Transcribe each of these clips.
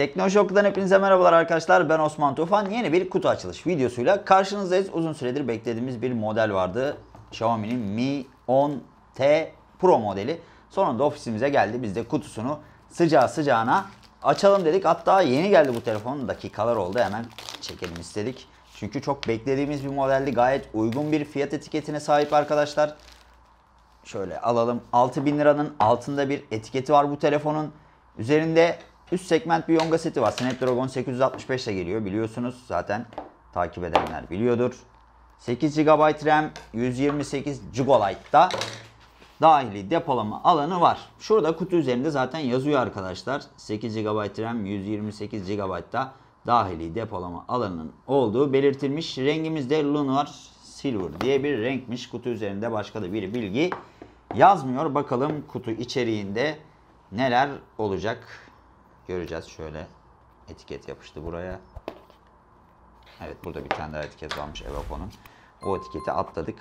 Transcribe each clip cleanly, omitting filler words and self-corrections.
Teknoloji Okulu'dan hepinize merhabalar arkadaşlar. Ben Osman Tufan. Yeni bir kutu açılış videosuyla karşınızdayız. Uzun süredir beklediğimiz bir model vardı. Xiaomi'nin Mi 10T Pro modeli. Sonunda ofisimize geldi. Biz de kutusunu sıcağı sıcağına açalım dedik. Hatta yeni geldi bu telefon. Dakikalar oldu. Hemen çekelim istedik. Çünkü çok beklediğimiz bir modeldi. Gayet uygun bir fiyat etiketine sahip arkadaşlar. Şöyle alalım. 6.000 liranın altında bir etiketi var bu telefonun. Üzerinde üst segment bir Yonga seti var. Snapdragon 865 ile geliyor. Biliyorsunuz zaten, takip edenler biliyordur. 8 GB RAM, 128 GB'da dahili depolama alanı var. Şurada kutu üzerinde zaten yazıyor arkadaşlar. 8 GB RAM, 128 GB'da dahili depolama alanının olduğu belirtilmiş. Rengimiz de Lunar Silver diye bir renkmiş. Kutu üzerinde başka da bir bilgi yazmıyor. Bakalım kutu içeriğinde neler olacak göreceğiz. Şöyle etiket yapıştı buraya. Evet, burada bir tane daha etiket varmış Evapo'nun. O etiketi atladık.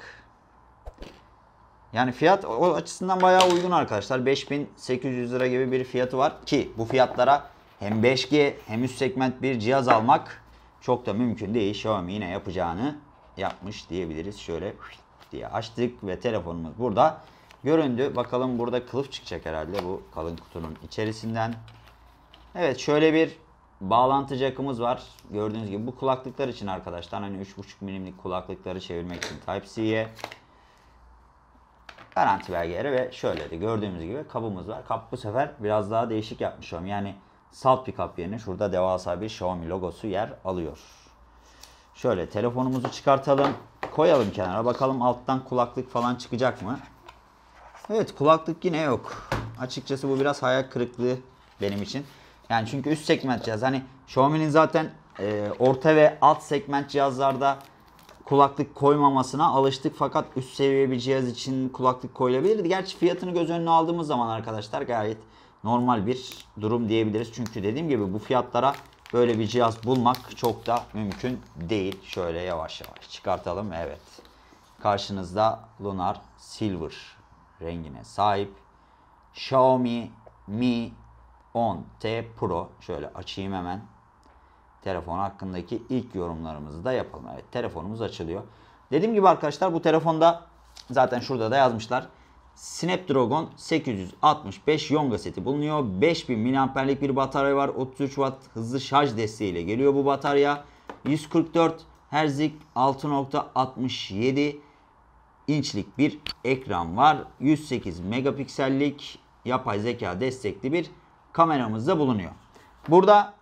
Yani fiyat o açısından bayağı uygun arkadaşlar. 5.800 lira gibi bir fiyatı var ki bu fiyatlara hem 5G hem üst segment bir cihaz almak çok da mümkün değil. Xiaomi yine yapacağını yapmış diyebiliriz. Şöyle diye açtık ve telefonumuz burada göründü. Bakalım, burada kılıf çıkacak herhalde bu kalın kutunun içerisinden. Evet, şöyle bir bağlantı jack'ımız var. Gördüğünüz gibi bu kulaklıklar için arkadaşlar. Hani 3.5 milimlik kulaklıkları çevirmek için Type-C'ye. Garanti belgeleri ve şöyle de gördüğümüz gibi kabımız var. Kap bu sefer biraz daha değişik yapmışım. Yani salt bir kap yerine şurada devasa bir Xiaomi logosu yer alıyor. Şöyle telefonumuzu çıkartalım. Koyalım kenara. Bakalım alttan kulaklık falan çıkacak mı? Evet, kulaklık yine yok. Açıkçası bu biraz hayal kırıklığı benim için. Yani çünkü üst segment cihaz. Hani Xiaomi'nin zaten orta ve alt segment cihazlarda kulaklık koymamasına alıştık, fakat üst seviye bir cihaz için kulaklık koyulabilirdi. Gerçi fiyatını göz önüne aldığımız zaman arkadaşlar gayet normal bir durum diyebiliriz. Çünkü dediğim gibi bu fiyatlara böyle bir cihaz bulmak çok da mümkün değil. Şöyle yavaş yavaş çıkartalım. Evet. Karşınızda Lunar Silver rengine sahip Xiaomi Mi 10T Pro. Şöyle açayım hemen. Telefon hakkındaki ilk yorumlarımızı da yapalım. Evet, telefonumuz açılıyor. Dediğim gibi arkadaşlar, bu telefonda zaten şurada da yazmışlar. Snapdragon 865 Yonga seti bulunuyor. 5000 mAh'lik bir batarya var. 33 Watt hızlı şarj desteğiyle geliyor bu batarya. 144 Hz'lik 6.67 inçlik bir ekran var. 108 megapiksellik yapay zeka destekli bir kameramız da bulunuyor. Burada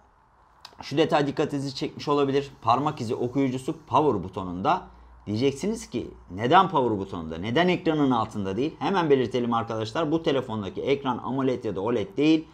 şu detay dikkatinizi çekmiş olabilir. Parmak izi okuyucusu power butonunda. Diyeceksiniz ki neden power butonunda? Neden ekranın altında değil? Hemen belirtelim arkadaşlar. Bu telefondaki ekran AMOLED ya da OLED değil.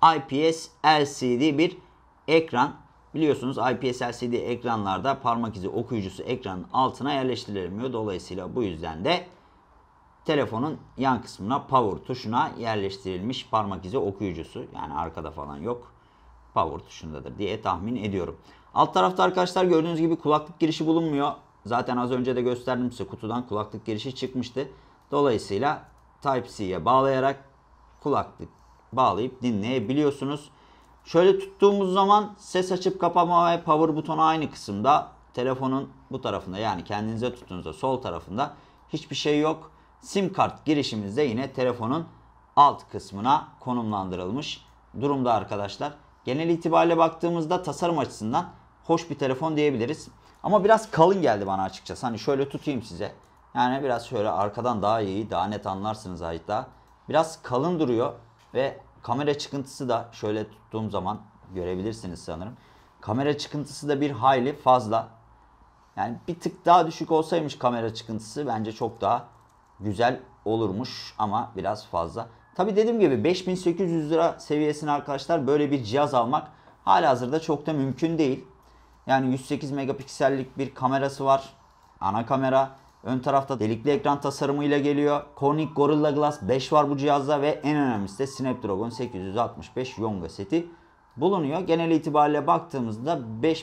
IPS LCD bir ekran. Biliyorsunuz IPS LCD ekranlarda parmak izi okuyucusu ekranın altına yerleştirilemiyor. Dolayısıyla bu yüzden de telefonun yan kısmına power tuşuna yerleştirilmiş parmak izi okuyucusu. Yani arkada falan yok. Power tuşundadır diye tahmin ediyorum. Alt tarafta arkadaşlar gördüğünüz gibi kulaklık girişi bulunmuyor. Zaten az önce de gösterdim size, kutudan kulaklık girişi çıkmıştı. Dolayısıyla Type-C'ye bağlayarak kulaklık bağlayıp dinleyebiliyorsunuz. Şöyle tuttuğumuz zaman ses açıp kapama ve power butonu aynı kısımda. Telefonun bu tarafında, yani kendinize tuttuğunuzda sol tarafında hiçbir şey yok. SIM kart girişimiz de yine telefonun alt kısmına konumlandırılmış durumda arkadaşlar. Genel itibariyle baktığımızda tasarım açısından hoş bir telefon diyebiliriz. Ama biraz kalın geldi bana açıkçası. Hani şöyle tutayım size. Yani biraz şöyle arkadan daha iyi, daha net anlarsınız hatta. Biraz kalın duruyor ve kamera çıkıntısı da şöyle tuttuğum zaman görebilirsiniz sanırım. Kamera çıkıntısı da bir hayli fazla. Yani bir tık daha düşük olsaymış kamera çıkıntısı bence çok daha güzel olurmuş ama biraz fazla. Tabi dediğim gibi 5800 lira seviyesine arkadaşlar böyle bir cihaz almak halihazırda çok da mümkün değil. Yani 108 megapiksellik bir kamerası var. Ana kamera. Ön tarafta delikli ekran tasarımıyla geliyor. Corning Gorilla Glass 5 var bu cihazda ve en önemlisi de Snapdragon 865 Yonga seti bulunuyor. Genel itibariyle baktığımızda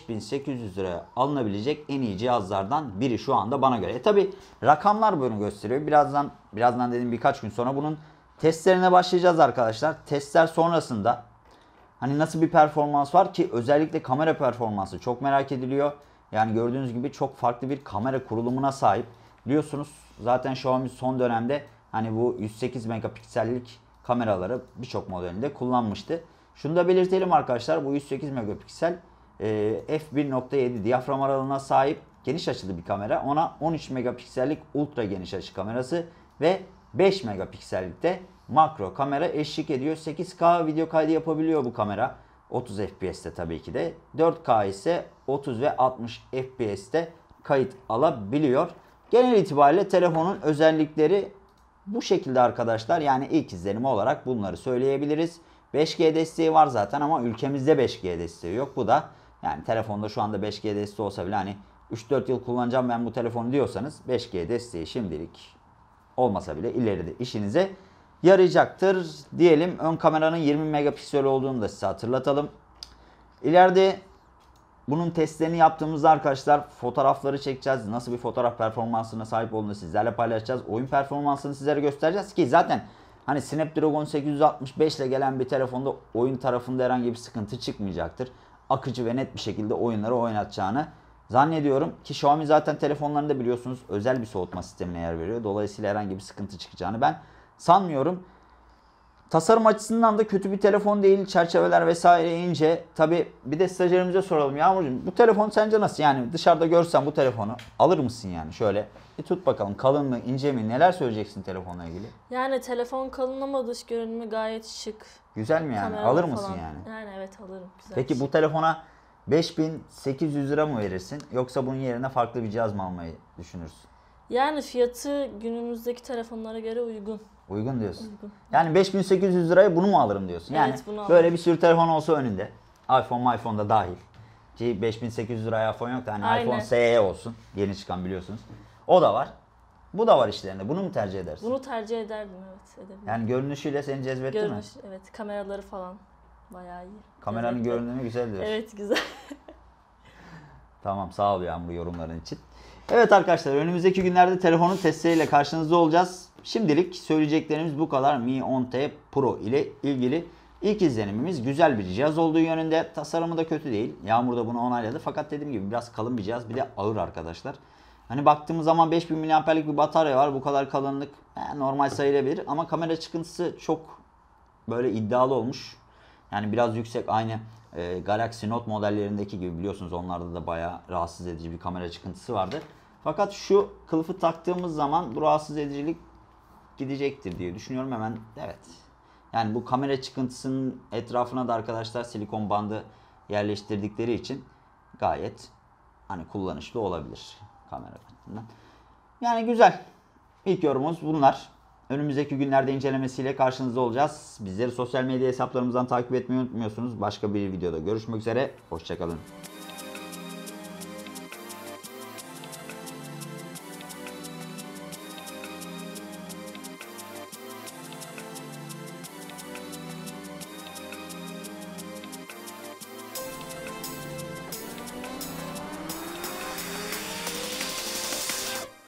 5800 liraya alınabilecek en iyi cihazlardan biri şu anda bana göre. Tabi rakamlar bunu gösteriyor. Birazdan dediğim birkaç gün sonra bunun testlerine başlayacağız arkadaşlar. Testler sonrasında Hani nasıl bir performans var ki, özellikle kamera performansı çok merak ediliyor. Yani gördüğünüz gibi çok farklı bir kamera kurulumuna sahip. Biliyorsunuz zaten Xiaomi son dönemde hani bu 108 megapiksellik kameraları birçok modelinde kullanmıştı. Şunu da belirtelim arkadaşlar, bu 108 megapiksel f1.7 diyafram aralığına sahip geniş açılı bir kamera. Ona 13 megapiksellik ultra geniş açı kamerası ve 5 megapiksellikte makro kamera eşlik ediyor. 8K video kaydı yapabiliyor bu kamera. 30 FPS'te tabii ki de. 4K ise 30 ve 60 FPS'te kayıt alabiliyor. Genel itibariyle telefonun özellikleri bu şekilde arkadaşlar. Yani ilk izlenimi olarak bunları söyleyebiliriz. 5G desteği var zaten ama ülkemizde 5G desteği yok. Bu da yani telefonda şu anda 5G desteği olsa bile hani 3-4 yıl kullanacağım ben bu telefonu diyorsanız 5G desteği şimdilik olmasa bile ileride işinize yarayacaktır diyelim. Ön kameranın 20 megapiksel olduğunu da size hatırlatalım. İleride bunun testlerini yaptığımızda arkadaşlar fotoğrafları çekeceğiz. Nasıl bir fotoğraf performansına sahip olduğunu sizlerle paylaşacağız. Oyun performansını sizlere göstereceğiz ki zaten hani Snapdragon 865 ile gelen bir telefonda oyun tarafında herhangi bir sıkıntı çıkmayacaktır. Akıcı ve net bir şekilde oyunları oynatacağını zannediyorum ki Xiaomi zaten telefonlarında biliyorsunuz özel bir soğutma sistemine yer veriyor. Dolayısıyla herhangi bir sıkıntı çıkacağını ben sanmıyorum. Tasarım açısından da kötü bir telefon değil. Çerçeveler vesaire ince. Tabi bir de stajyerimize soralım. Yağmurcuğum bu telefon sence nasıl? Yani dışarıda görsen bu telefonu alır mısın yani? Şöyle bir tut bakalım, kalın mı ince mi? Neler söyleyeceksin telefonla ilgili? Yani telefon kalın ama dış görünümü gayet şık. Güzel mi yani? Kameralar Alır mısın falan. yani? Yani evet alırım. Güzel. Peki bu telefona 5800 lira mı verirsin? Yoksa bunun yerine farklı bir cihaz mı almayı düşünürsün? Yani fiyatı günümüzdeki telefonlara göre uygun. Uygun diyorsun. Uygun. Yani 5800 liraya bunu mu alırım diyorsun? Yani Evet, bunu böyle alırım. bir sürü telefon olsa önünde. iPhone da dahil. Ki 5800 liraya iPhone yok da hani Aynen. iPhone SE olsun. Yeni çıkan biliyorsunuz. O da var. Bu da var işlerinde. Bunu mu tercih edersin? Bunu tercih ederdim, evet, edebilirim. Yani görünüşüyle seni cezbetti mi? Görünüş, evet, kameraları falan bayağı iyi. Kameranın Cezbetti. görünümü güzel diyorsun. Evet, güzel. Tamam, sağ ol Yağmur yorumların için. Evet arkadaşlar, önümüzdeki günlerde telefonun testleriyle karşınızda olacağız. Şimdilik söyleyeceklerimiz bu kadar. Mi 10T Pro ile ilgili ilk izlenimimiz güzel bir cihaz olduğu yönünde. Tasarımı da kötü değil. Yağmur da bunu onayladı. Fakat dediğim gibi biraz kalın bir cihaz. Bir de ağır arkadaşlar. Hani baktığımız zaman 5000 mAh'lik bir batarya var. Bu kadar kalınlık normal sayılabilir. Ama kamera çıkıntısı çok böyle iddialı olmuş. Yani biraz yüksek, aynı Galaxy Note modellerindeki gibi, biliyorsunuz onlarda da bayağı rahatsız edici bir kamera çıkıntısı vardı. Fakat şu kılıfı taktığımız zaman bu rahatsız edicilik gidecektir diye düşünüyorum hemen. Evet. Yani bu kamera çıkıntısının etrafına da arkadaşlar silikon bandı yerleştirdikleri için gayet hani kullanışlı olabilir kamera bakımından. Yani güzel. İlk yorumumuz bunlar. Önümüzdeki günlerde incelemesiyle karşınızda olacağız. Bizleri sosyal medya hesaplarımızdan takip etmeyi unutmuyorsunuz. Başka bir videoda görüşmek üzere. Hoşçakalın.